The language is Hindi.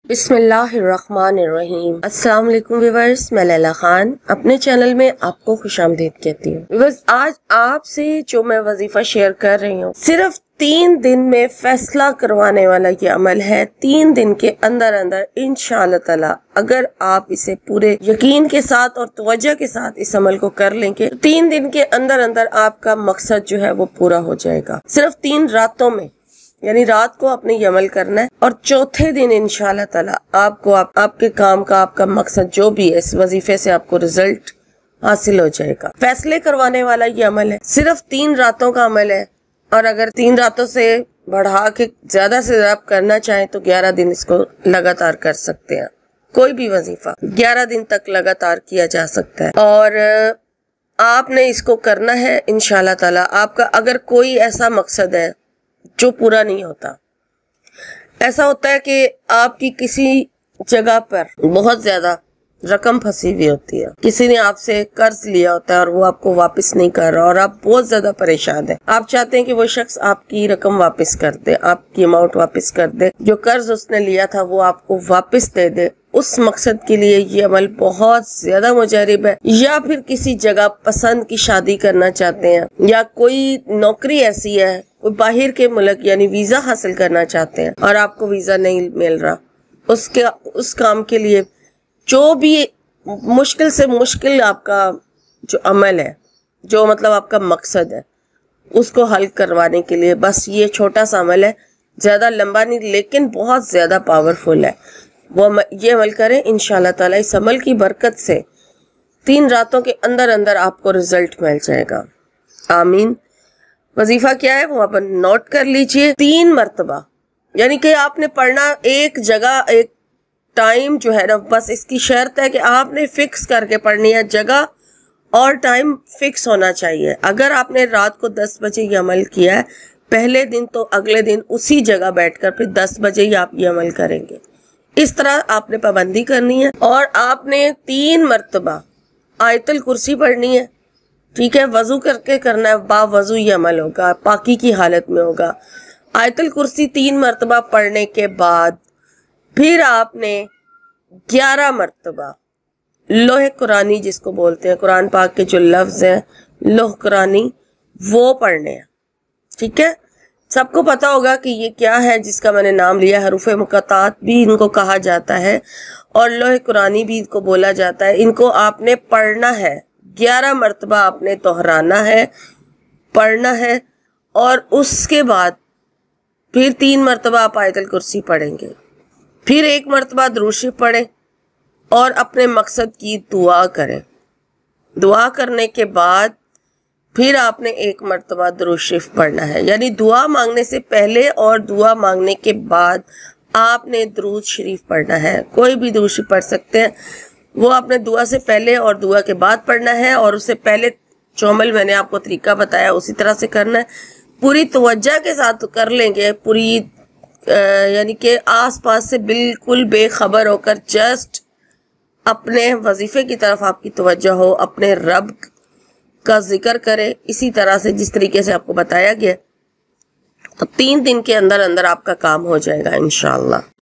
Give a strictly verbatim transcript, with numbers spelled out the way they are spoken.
बिस्मिल्लाहिर्रहमानिर्रहीम। अस्सलाम वालेकुम व्यूअर्स, मैं लैला खान अपने चैनल में आपको खुशामदीद कहती हूँ। व्यूअर्स, आज आपसे जो मैं वजीफा शेयर कर रही हूँ सिर्फ तीन दिन में फैसला करवाने वाला ये अमल है। तीन दिन के अंदर अंदर इंशा अल्लाह ताला अगर आप इसे पूरे यकीन के साथ और तवज्जो के साथ इस अमल को कर लेंगे तो तीन दिन के अंदर अंदर आपका मकसद जो है वो पूरा हो जाएगा। सिर्फ तीन रातों में, यानी रात को आपने ये अमल करना है और चौथे दिन इंशाअल्लाह ताला आपको आप, आपके काम का, आपका मकसद जो भी है, इस वजीफे से आपको रिजल्ट हासिल हो जाएगा। फैसले करवाने वाला ये अमल है, सिर्फ तीन रातों का अमल है और अगर तीन रातों से बढ़ा के ज्यादा से ज्यादा करना चाहें तो ग्यारह दिन इसको लगातार कर सकते हैं। कोई भी वजीफा ग्यारह दिन तक लगातार किया जा सकता है और आपने इसको करना है इंशाअल्लाह ताला। आपका अगर कोई ऐसा मकसद है जो पूरा नहीं होता, ऐसा होता है कि आपकी किसी जगह पर बहुत ज्यादा रकम फंसी हुई होती है, किसी ने आपसे कर्ज लिया होता है और वो आपको वापस नहीं कर रहा और आप बहुत ज्यादा परेशान हैं। आप चाहते हैं कि वो शख्स आपकी रकम वापस कर दे, आपकी अमाउंट वापस कर दे, जो कर्ज उसने लिया था वो आपको वापस दे दे। उस मकसद के लिए ये अमल बहुत ज्यादा मुजरिब है। या फिर किसी जगह पसंद की शादी करना चाहते हैं या कोई नौकरी ऐसी है, कोई बाहर के मुल्क यानी वीजा हासिल करना चाहते हैं और आपको वीजा नहीं मिल रहा, उसके उस काम के लिए जो भी मुश्किल से मुश्किल आपका जो अमल है, जो मतलब आपका मकसद है, उसको हल करवाने के लिए बस ये छोटा सा अमल है, ज्यादा लंबा नहीं लेकिन बहुत ज्यादा पावरफुल है। वो ये अमल करें, इंशाअल्लाह ताला इस अमल की बरकत से तीन रातों के अंदर अंदर आपको रिजल्ट मिल जाएगा। आमीन। वजीफा क्या है वो आप नोट कर लीजिए। तीन मरतबा, यानी कि आपने पढ़ना एक जगह, एक टाइम जो है ना, बस इसकी शर्त है कि आपने फिक्स करके पढ़नी है। जगह और टाइम फिक्स होना चाहिए। अगर आपने रात को दस बजे ये अमल किया है पहले दिन, तो अगले दिन उसी जगह बैठकर फिर दस बजे ही आप ये अमल करेंगे। इस तरह आपने पाबंदी करनी है और आपने तीन मरतबा आयतल कुर्सी पढ़नी है। ठीक है, वजू करके करना है, बा वजू ये अमल होगा, पाकी की हालत में होगा। आयतल कुर्सी तीन मरतबा पढ़ने के बाद फिर आपने ग्यारह मरतबा लोहे कुरानी, जिसको बोलते हैं, कुरान पाक के जो लफ्ज हैं लोह कुरानी, वो पढ़ने हैं। ठीक है, सबको पता होगा कि ये क्या है जिसका मैंने नाम लिया। हरूफ मुकत्तात भी इनको कहा जाता है और लोहे कुरानी भी इनको बोला जाता है। इनको आपने पढ़ना है, ग्यारह मरतबा आपने दोहराना है, पढ़ना है और उसके बाद फिर तीन मरतबा आप आयतल कुर्सी पढ़ेंगे, फिर एक मरतबा दुरूद शरीफ पढ़ें और अपने मकसद की दुआ करें। दुआ करने के बाद फिर आपने एक मरतबा दुरूद शरीफ पढ़ना है। यानी दुआ मांगने से पहले और दुआ मांगने के बाद आपने दुरूद शरीफ पढ़ना है। कोई भी दुरूद शरीफ पढ़ सकते हैं, वो आपने दुआ से पहले और दुआ के बाद पढ़ना है और उससे पहले जो अमल मैंने आपको तरीका बताया उसी तरह से करना है। पूरी तवज्जो के साथ कर लेंगे, पूरी यानी कि आस पास से बिल्कुल बेखबर होकर जस्ट अपने वजीफे की तरफ आपकी तवज्जो हो, अपने रब का जिक्र करें इसी तरह से जिस तरीके से आपको बताया गया। तो तीन दिन के अंदर अंदर आपका काम हो जाएगा इंशाअल्लाह।